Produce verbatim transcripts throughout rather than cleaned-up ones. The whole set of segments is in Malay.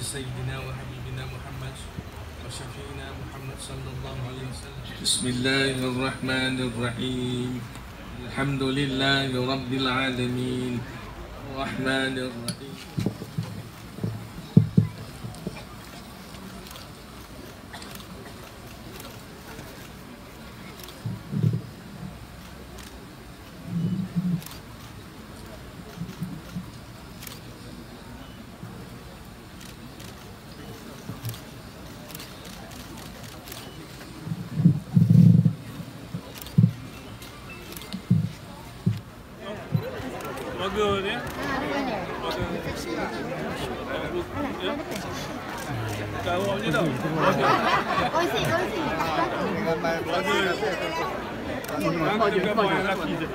سيدنا وحبيبنا محمد وشفينا محمد صلى الله عليه وسلم. بسم الله الرحمن الرحيم. الحمد لله رب العالمين الرحمن الرحيم. Burger ni. Burger. Ya. Kau awak je tau. Kongsi, kongsi. Burger. Kau juga bawa yang lelaki je.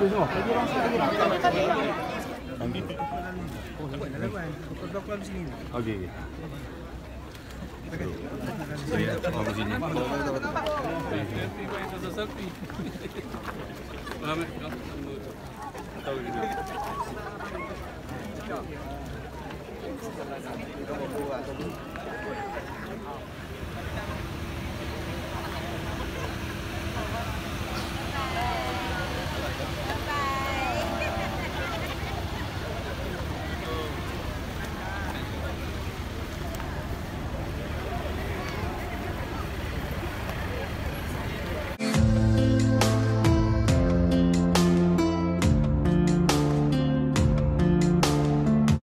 Okey. Saya mau ke sini. Selfie. Faham tak? Tahu gitu.